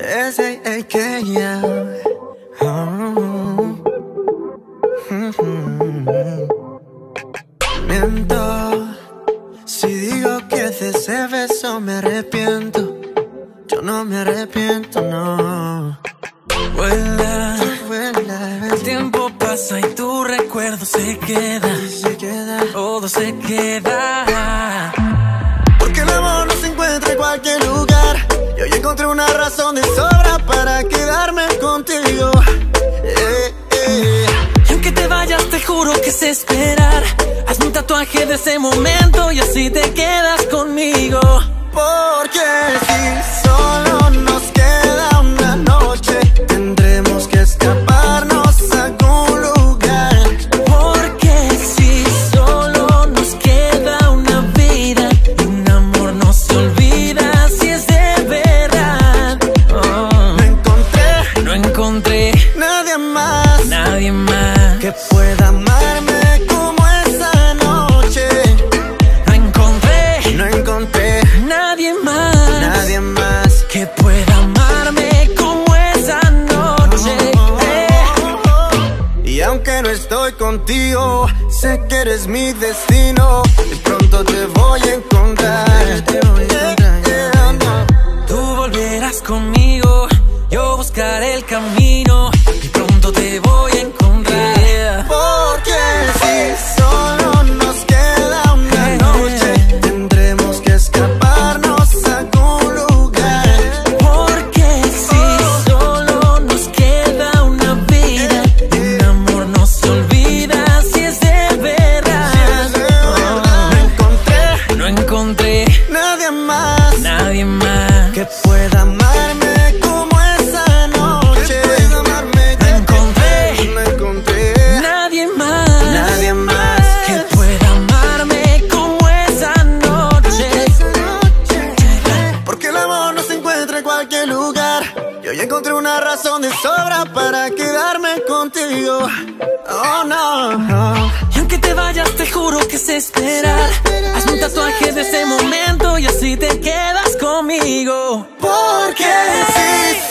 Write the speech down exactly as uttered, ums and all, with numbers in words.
es ey, ey, que ya. Oh. Mm-hmm. Miento si digo que de ese beso me arrepiento. Yo no me arrepiento, no. Vuela, vuela, el tiempo pasa y tu recuerdo se queda, se queda, todo se queda. Porque el amor no se encuentra en cualquier lugar. Y hoy encontré una razón de sobra para quedarme contigo. Eh, eh. Y aunque te vayas te juro que sé esperar. Hazme un tatuaje de ese momento y así te quedas conmigo. Porque si solo nos queda una noche, tendremos que escaparnos a algún lugar. Porque si solo nos queda una vida, un amor no se olvida si es de verdad. Oh. No encontré, no encontré nadie más, nadie más que pueda amarme como esa noche. No encontré, no encontré nadie más, nadie más que pueda amarme como esa noche. Eh. Y aunque no estoy contigo, sé que eres mi destino. Y pronto te voy a encontrar. Te voy a encontrar. Tú volverás conmigo, yo buscaré el camino. Y pronto te voy a encontrar. Yeah. Porque si solo nos queda una noche, tendremos que escaparnos a algún lugar. Porque si solo nos queda una vida, un amor no se olvida si es de verdad. Oh. No encontré, no encontré nadie más, nadie más que pueda amarme como esa noche. No encontré, No encontré nadie más, nadie más que pueda amarme como esa noche. Porque el amor no se encuentra en cualquier lugar. Y hoy encontré una razón de sobra para quedarme contigo. Oh no. Y aunque te vayas te juro que sé esperar. Hazme un tatuaje de ese momento y así te quedas conmigo. Porque si